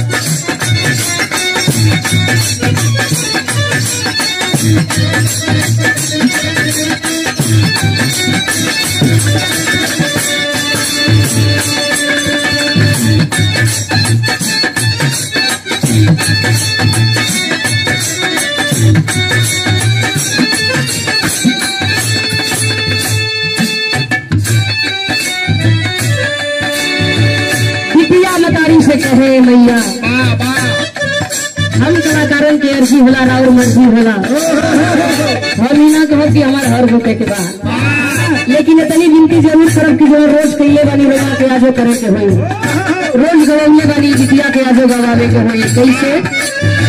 से कहे मैया हम कलाकारन के अर्जी होला और मर्जी होला हम ही ना कहो कि हमारे हर होते के बाद, लेकिन इतनी गिनती जरूर करब कि जो रोज कहिए वाली रोगा के आजो करे के होई, रोज गवाइए वाली जितिया के आजो गवावे के होई। कैसे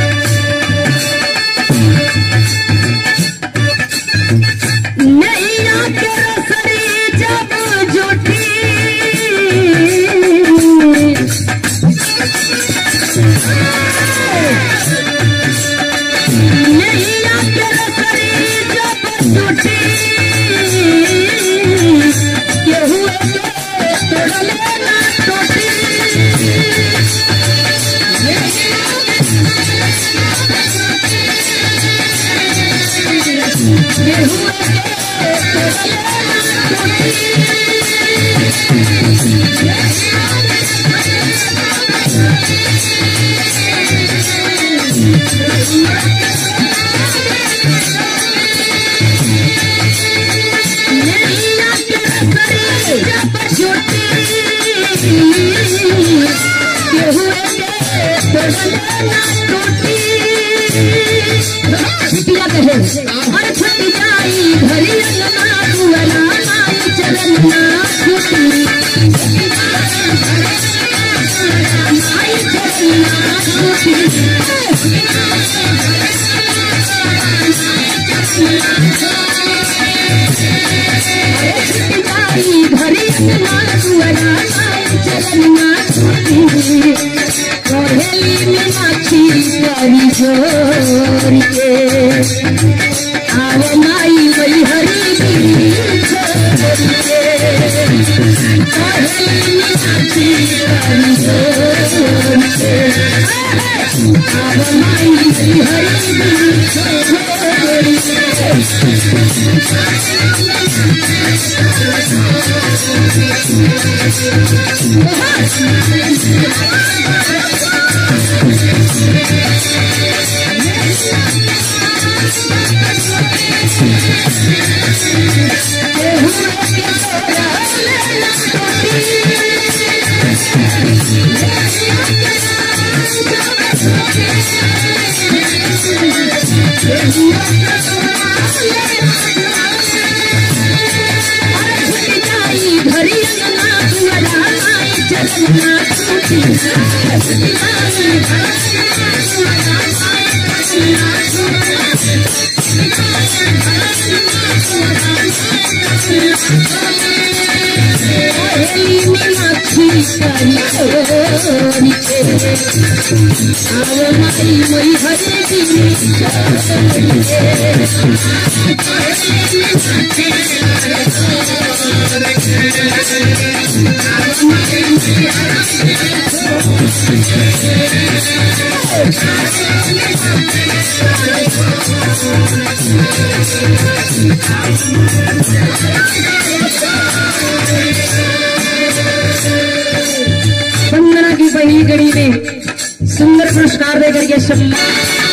वंदना की पहली कड़ी में सुंदर पुरस्कार देकर के सम्मान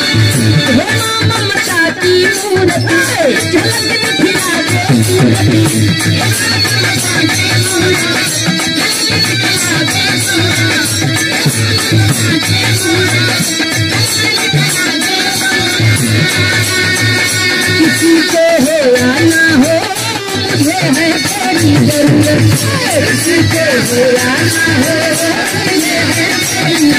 किसी को हो या ना हो मुझे है तेरी जरूरत, किसी को हो या ना हो मुझे है तेरी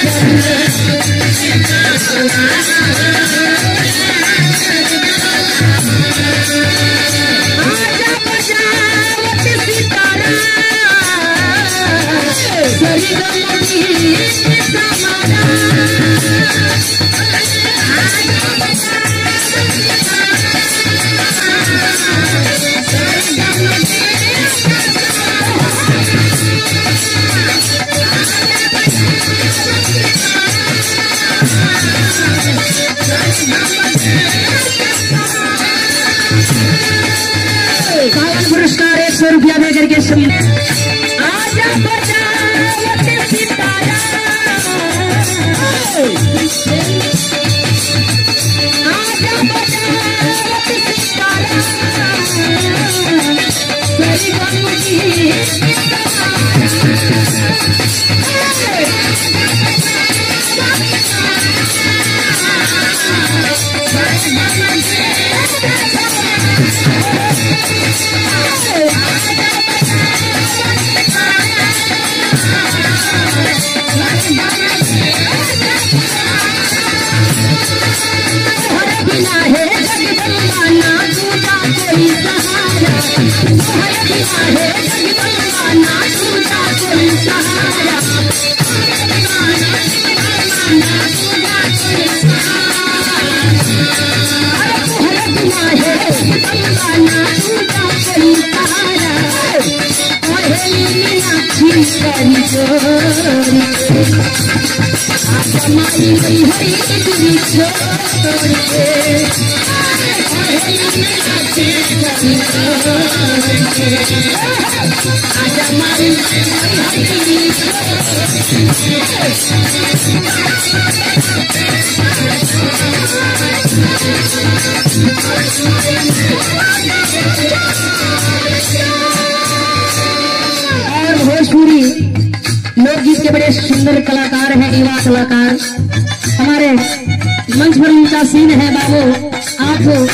और भोजपुरी लोकगीत के बड़े सुंदर कलाकार हैं, युवा कलाकार हमारे मंच पर मुमतासीन है बाबू। आप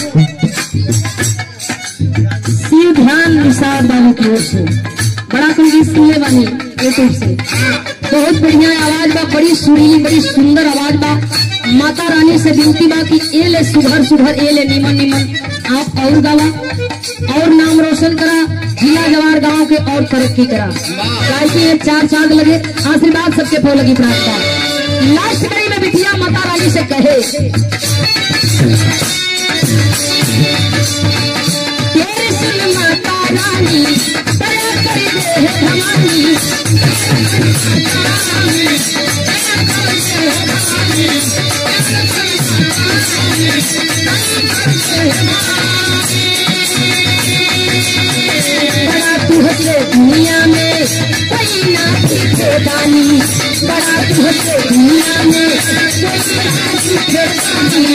शिव ध्यान निषाद बाबू की ओर से बड़ा कुल गीत सुनने वाली यूट्यूब से, बहुत बढ़िया आवाज बा, बड़ी सुरीली बड़ी सुंदर आवाज बा। माता रानी से विनती बा कि एले सुधर सुधर एले निमन निमन आप और गावा और नाम रोशन करा, जिला जवार गांव के और तरक्की करा। ये चार चांद लगे, आशीर्वाद सबके पो लगी प्रार्थना। लास्ट कड़ी में बिटिया माता रानी से कहे तेरी सुन माता रानी दया कर दे भवानी, बड़ा तू हटे दुनिया में कोई ना दिखे दानी, बड़ा तू हटे दुनिया में कोई ना दिखे दानी,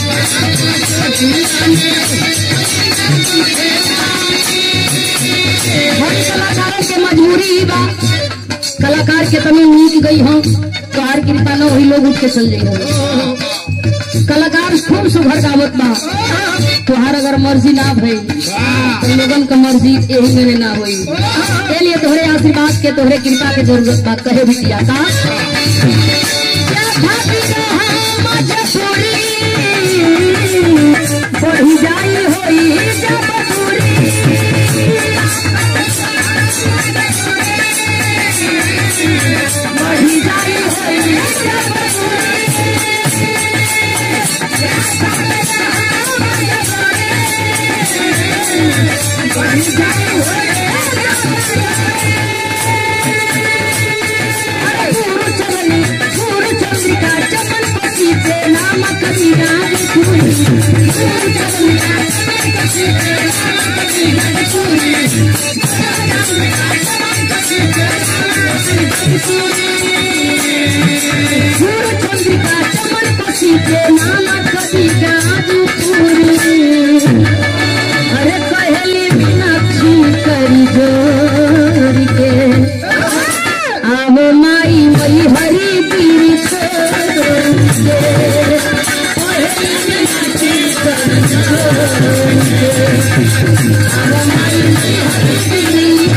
हम कलाकारों के मजबूरी ही बा, कलाकार के कमी नीक गई हो तो हर कृपा न वही लोग उठ के चल जाइए। कलाकार खूब सुघर गावत बा, तुहार अगर मर्जी ना भई तो लोगन का मर्जी यही में ना हुई। लिए तोहरे आशीर्वाद के तोहरे कृपा के जरूरत बा, कहे भी किया था बढ़ी जाई होई बढ़ी जाई होई अरे कहली मीनाक्षी करी जोर के आव माई मई हरी पीरी छोड़ के, मीनाक्षी करी जोर के आव माई मई हरी पीरी